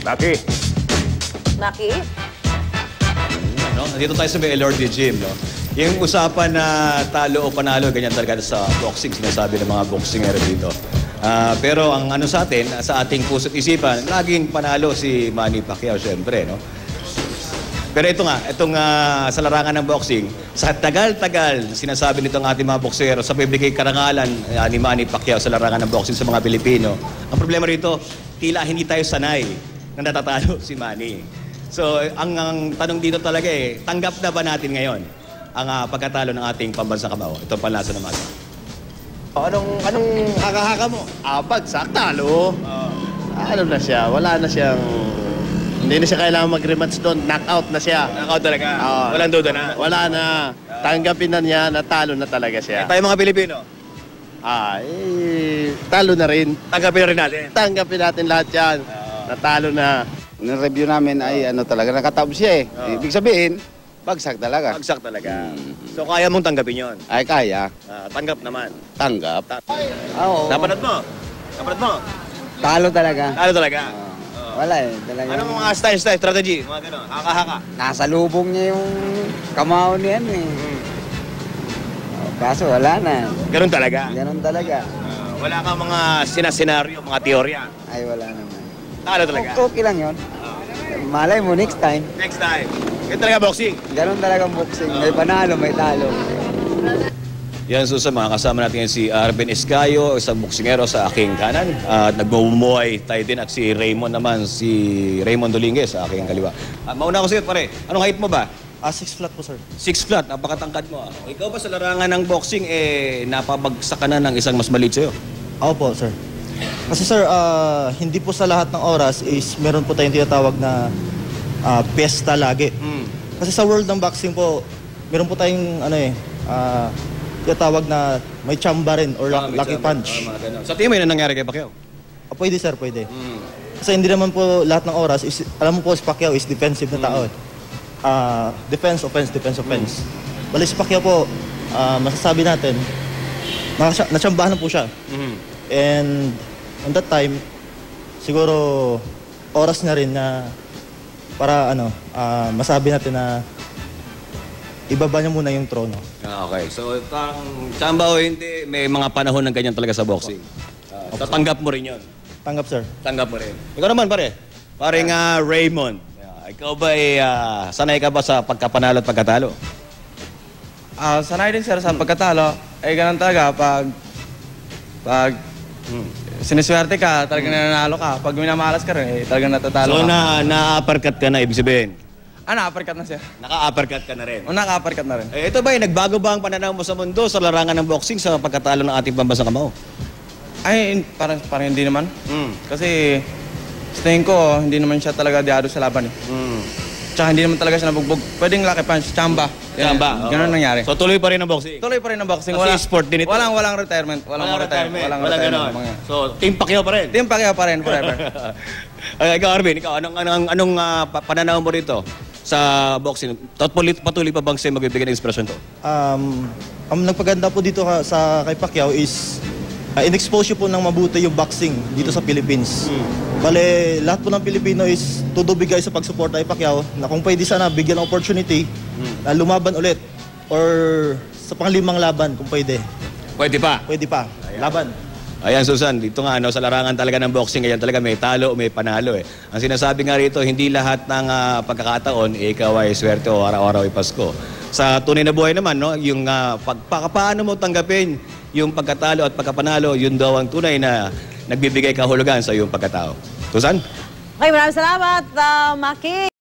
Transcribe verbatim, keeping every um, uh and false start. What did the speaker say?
Maki. Maki? No? Nandito tayo sa may L R D Gym, no? Yung usapan na talo o panalo, ganyan talaga sa boxing, sinasabi ng mga boxingero dito. Uh, pero ang ano sa atin, sa ating puso't isipan, laging panalo si Manny Pacquiao, syempre, no? Pero ito nga, itong uh, sa larangan ng boxing, sa tagal-tagal sinasabi nitong ating mga boksero sa bibigay karangalan uh, ni Manny Pacquiao sa larangan ng boxing sa mga Pilipino. Ang problema rito, tila hindi tayo sanay na natatalo si Manny. So, ang, ang tanong dito talaga eh, tanggap na ba natin ngayon ang uh, pagkatalo ng ating pambansang kamao? Ito ang panlasa ng mga. Anong, anong haka-haka mo? Ah, bagsak, talo. Uh, ano na siya, wala na siyang... Hindi na siya kailangan mag-rematch doon. Knockout na siya. Knockout talaga? Uh, Walang duda na? Wala na. Tanggapin na niya, natalo na talaga siya. Eh, tayo mga Pilipino? Ah, eh, talo na rin. Tanggapin na rin natin? Tanggapin natin lahat yan. Uh, natalo na. Nireview namin ay ano talaga, nakatapos siya eh. Uh, Ibig sabihin, bagsak talaga. Bagsak talaga. Hmm. So kaya mong tanggapin yon? Ay, kaya. Uh, tanggap naman? Tanggap. Ta Oo. Napanood mo? Napanood mo? Talo talaga. Talo talaga? Uh, Wala eh. Talaga. Anong mga style-style, strategy? Mga gano'n, haka-haka? Nasa lubong niya yung kamao niyan eh. Hmm. Oh, kaso wala na. Ganun talaga? Ganun talaga. Uh, wala kang mga sinasenaryo, mga teorya? Ay, wala naman. Talo talaga? O, okay lang yun. Uh, Malay mo, next time. Next time. Ganun talaga boxing? Ganun talaga boxing. Uh, may panalo, may talo. Yan, Susan, mga kasama natin yan si Arben Escayo, isang boksingero sa aking kanan. At uh, nagmumuhay tayo din at si Raymond naman, si Raymond Dolinguez sa aking kaliwa. Uh, mauna ko sa'yo, pare. Anong height mo ba? Ah, six flat po, sir. Six flat, napakatangkad mo. Ah. Ikaw ba sa larangan ng boxing, eh, napabagsak ka na ng isang mas maliit sa'yo? Ako po, sir. Kasi, sir, uh, hindi po sa lahat ng oras is meron po tayong tinatawag na uh, piyesta lagi. Mm. Kasi sa world ng boxing po, meron po tayong, ano eh, uh, tawag na may chamba rin or ah, lucky chamba. Punch. Ah, sa tingin mo yun ang nangyari kay Pacquiao? Ah, pwede sir, pwede. Mm. Kasi hindi naman po lahat ng oras, is, alam mo po si Pacquiao is defensive na tao. Mm. Uh, defense, offense, defense, offense. Mm. Bali si Pacquiao po, uh, masasabi natin, natsambahan na po siya. Mm. And on that time, siguro oras na rin na para ano, uh, masabi natin na ibaba niya muna yung trono. Ah, okay. So, tang tsamba o hindi, may mga panahon ng ganyan talaga sa boxing. Uh, so, tanggap mo rin yun? Tanggap, sir. Tanggap mo rin. Ikaw naman, pare. Pare nga uh, Raymond. Uh, ikaw ba, eh, uh, sanay ka ba sa pagkapanalo at pagkatalo? Ah, uh, sanay din, sir, sa pagkatalo. Eh, ganun talaga. Pag, pag hmm. siniswerte ka, talagang hmm. nananalo ka. Pag minamalas ka rin, eh, talagang natatalo so, ka. So, na, na-uppercut ka na, ibig sabihin? Ah, naka-uppercut na siya. Naka-uppercut ka na rin? O, naka-uppercut na rin. Eh, ito ba, eh, nagbago ba ang pananaw mo sa mundo sa larangan ng boxing sa pagkatalo ng ating pambansang kamao? Ay, parang, parang hindi naman. Mm. Kasi, sa tingin ko, hindi naman siya talaga diado sa laban. Eh. Mm. Tsaka hindi naman talaga siya nabugbog. Pwedeng lucky punch, chamba. Chamba. Yeah, ganun nangyari. So, tuloy pa rin ang boxing? Tuloy pa rin ang boxing. Kasi wala, sport din ito. Walang, walang retirement. Walang, walang retirement. Walang, walang retirement. Walang So, Team Pacquiao pa rin? Team Pacquiao pa rin, forever. Ay, ikaw, Arvin, ikaw, anong, anong, anong uh, pananaw mo rito sa boxing? Patuloy, patuloy pa bang siya magbibigay ng inspirasyon to? Um, ang nagpaganda po dito ka, sa kay Pacquiao is uh, in-expose po ng mabuti yung boxing dito mm. sa Philippines. Mm. Bale, lahat po ng Pilipino is tudubigay sa pagsuporta kay Pacquiao na kung pwede sana bigyan ng opportunity mm. na lumaban ulit or sa panglimang laban kung pwede. Pwede pa? Pwede pa. Ayan. Laban. Ayan, Susan, dito nga, ano, sa larangan talaga ng boxing, ayan talaga may talo o may panalo eh. Ang sinasabi nga rito, hindi lahat ng uh, pagkakataon, eh, ikaw ay swerte o araw-araw ay Pasko. Sa tunay na buhay naman, no, yung uh, pag, paano mo tanggapin yung pagkatalo at pagkapanalo, yun daw ang tunay na nagbibigay kahulugan sa iyong pagkatao. Susan? Okay, maraming salamat, uh, Maki.